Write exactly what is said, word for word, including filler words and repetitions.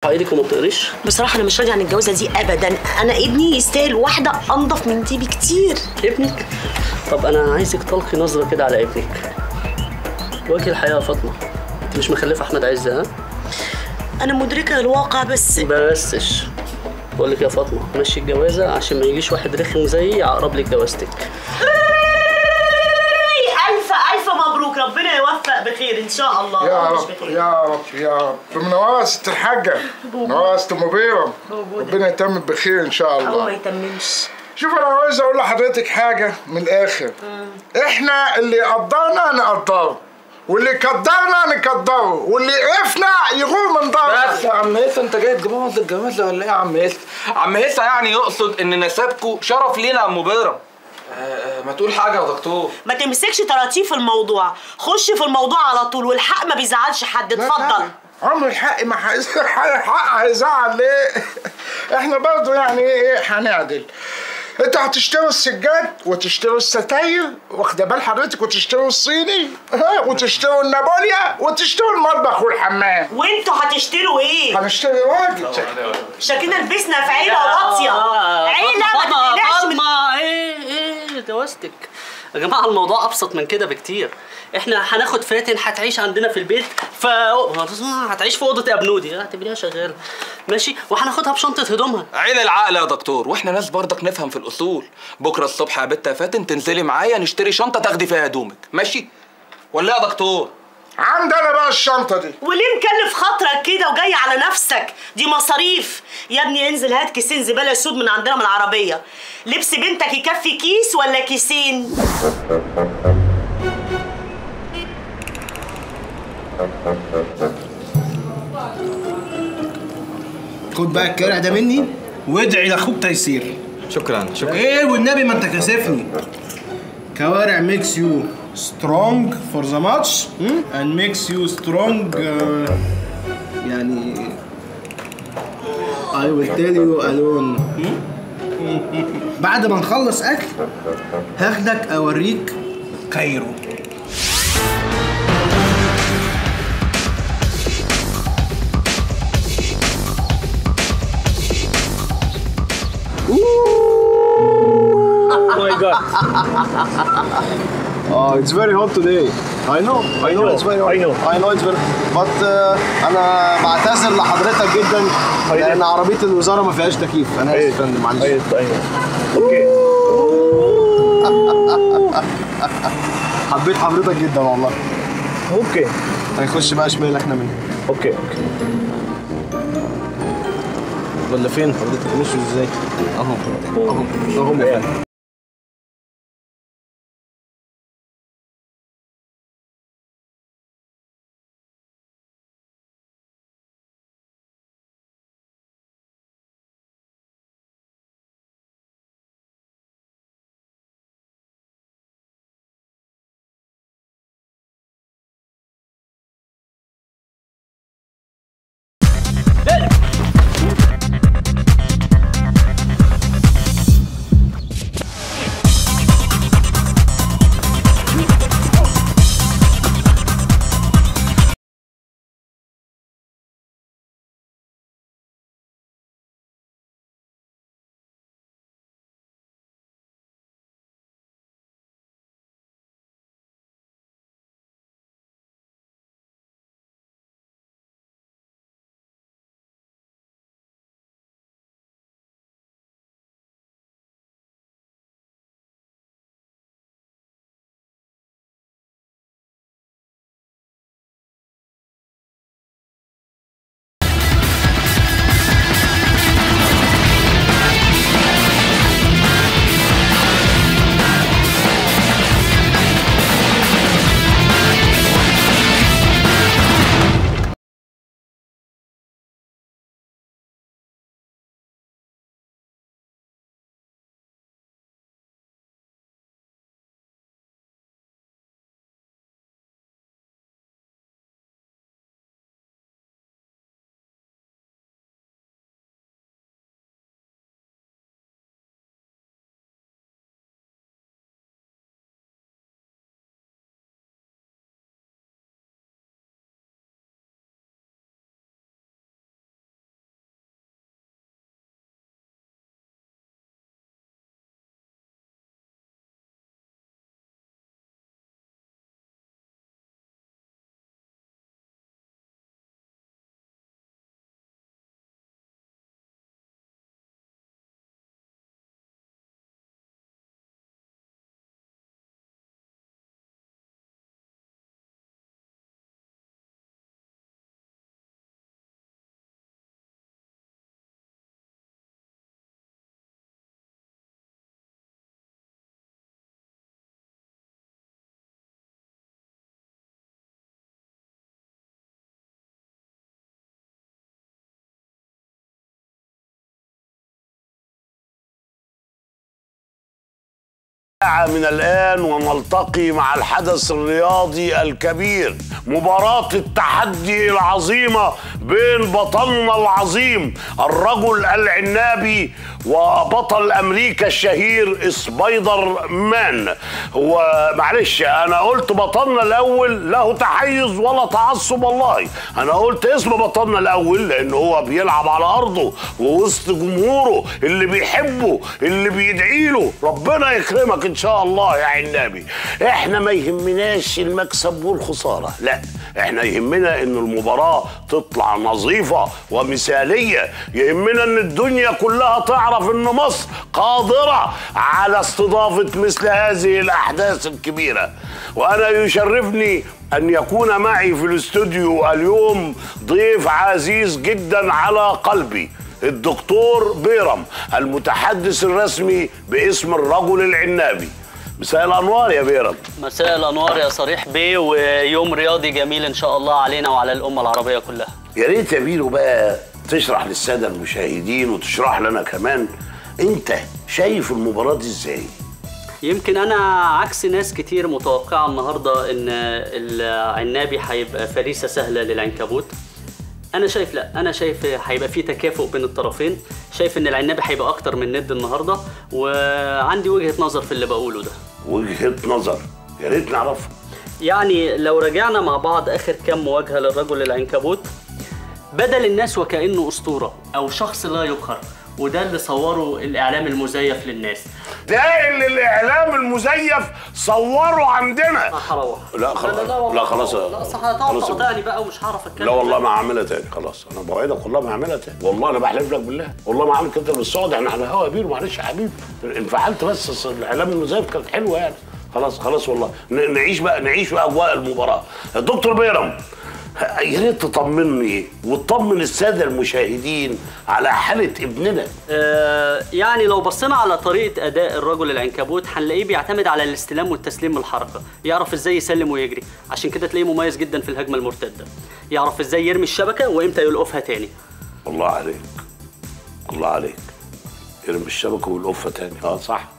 ترفع ايدك وما تقريش؟ بصراحه انا مش راضيه عن الجوازه دي ابدا. انا ابني يستاهل واحده انضف من دي بكتير. ابنك؟ طب انا عايزك تلقي نظره كده على ابنك. وجه الحياه يا فاطمه، انت مش مخلفه احمد عز؟ ها؟ انا مدركه الواقع بس بسش. بقول لك يا فاطمه مشي الجوازه عشان ما يجيش واحد رخم زيي يعقرب لك جوازتك. الف الف مبروك، ربنا يوفق بخير ان شاء الله. يا رب يا رب يا رب. منوره ست الحاجه، منوره ست ام بيرم، ربنا يتمم بخير ان شاء الله. الله ما يتممش. شوف انا عاوز اقول لحضرتك حاجه من الاخر. احنا اللي قدرنا نقدره، واللي قدرنا نقدره، واللي عرفنا يغور من دارنا. بس يا عم هيثم انت جاي تبوظ الجواز ولا ايه يا عم هيثم؟ عم هيثم يعني يقصد ان نسبكوا شرف لينا يا ام بيرم. آه ما تقول حاجه يا دكتور. ما تمسكش طراطيف الموضوع، خش في الموضوع على طول، والحق ما بيزعلش حد. اتفضل. عمر الحق ما الحق هيزعل ليه؟ احنا برضه يعني ايه هنعدل. انتوا هتشتروا السجاد وتشتروا الستاير، واخده بال حضرتك، وتشتروا الصيني وتشتروا النابوليا وتشتروا المطبخ والحمام. وانتوا هتشتروا ايه؟ هنشتري واجب. شكلنا لبسنا في عيله واطيه. عيله ما تقلقش من ايه ايه جوازتك يا جماعه. الموضوع ابسط من كده بكتير. احنا هناخد فاتن هتعيش عندنا في البيت، ف هتعيش في اوضه ابنودي، اعتبريها شغاله ماشي، وهناخدها بشنطه هدومها. عيل العقل يا دكتور، واحنا ناس برضك نفهم في الاصول. بكره الصبح يا بت يا فاتن تنزلي معايا نشتري شنطه تاخدي فيها هدومك، ماشي ولا يا دكتور؟ عندي انا بقى الشنطه دي. وليه مكلف خاطرك كده وجاي على نفسك؟ دي مصاريف يا ابني. انزل هات كيسين زباله سود من عندنا من العربيه. لبس بنتك يكفي كيس ولا كيسين؟ خد بقى الكارع ده مني وادعي لاخوك تيسير. شكرا شكرا. ايه والنبي ما انت كاسفني. كوارع ميكس يو سترونج فور ذا ماتش اند ميكس يو سترونج يعني I will tell you alone. بعد ما نخلص اكل هاخدك اوريك كايرو. Oh my god. Oh, it's very hot today. I know, I know, it's very hot. I know, I know it's very but uh, أنا بعتذر لحضرتك جدا لأن عربية الوزارة ما فيهاش تكييف. أنا آسف يا فندم معلش. أيوه أيوه. أوكي. حبيت حضرتك جدا والله. أوكي. هنخش بقى شمال إحنا منه. أوكي أوكي. ولا فين حضرتك ماشي إزاي؟ أهو أهو أهو يا فندم. من الآن ونلتقي مع الحدث الرياضي الكبير، مباراة التحدي العظيمة بين بطلنا العظيم الرجل العنابي وبطل أمريكا الشهير سبايدر مان. ومعلش أنا قلت بطلنا الأول له تحيز ولا تعصب، والله أنا قلت اسم بطلنا الأول لأن هو بيلعب على أرضه ووسط جمهوره اللي بيحبه اللي بيدعيله. ربنا يكرمك ان شاء الله يا عنابي. احنا ما يهمناش المكسب والخساره، لا احنا يهمنا ان المباراه تطلع نظيفه ومثاليه، يهمنا ان الدنيا كلها تعرف ان مصر قادره على استضافه مثل هذه الاحداث الكبيره. وانا يشرفني ان يكون معي في الاستوديو اليوم ضيف عزيز جدا على قلبي، الدكتور بيرم المتحدث الرسمي باسم الرجل العنابي. مساء الانوار يا بيرم. مساء الانوار يا صريح بيه، ويوم رياضي جميل ان شاء الله علينا وعلى الامه العربيه كلها. يا ريت يا بيرو بقى تشرح للساده المشاهدين وتشرح لنا كمان، انت شايف المباراه دي ازاي؟ يمكن انا عكس ناس كتير متوقعه النهارده ان العنابي هيبقى فريسه سهله للعنكبوت. انا شايف لا، انا شايف هيبقى في تكافؤ بين الطرفين، شايف ان العنابي هيبقى اكتر من ند النهارده، وعندي وجهه نظر في اللي بقوله ده. وجهه نظر يا ريت نعرفها. يعني لو رجعنا مع بعض اخر كام مواجهه للرجل العنكبوت، بدل الناس وكانه اسطوره او شخص لا يقهر، وده اللي صوره الاعلام المزيف للناس. ده اللي الاعلام المزيف صوره عندنا. هروح. لا خلاص لا, لا, لا خلاص لا صح، هتقعد تقاطعني بقى ومش هعرف اتكلم. لا والله ما هعملها تاني، خلاص انا بوعدك والله ما هعملها تاني، والله انا بحلف لك بالله، والله ما هعمل كده بالصعد. احنا على الهوا يا بيرو، معلش يا حبيبي انفعلت، بس الاعلام المزيف كانت حلوه يعني. خلاص خلاص والله نعيش بقى نعيش بقى اجواء المباراه. الدكتور بيرم يا ريت تطمني وتطمن الساده المشاهدين على حاله ابننا. آه يعني لو بصينا على طريقه اداء الرجل العنكبوت هنلاقيه بيعتمد على الاستلام والتسليم من الحركه، يعرف ازاي يسلم ويجري، عشان كده تلاقيه مميز جدا في الهجمه المرتده، يعرف ازاي يرمي الشبكه وامتى يلقفها تاني. الله عليك الله عليك، يرمي الشبكه ويلقفها تاني، اه صح.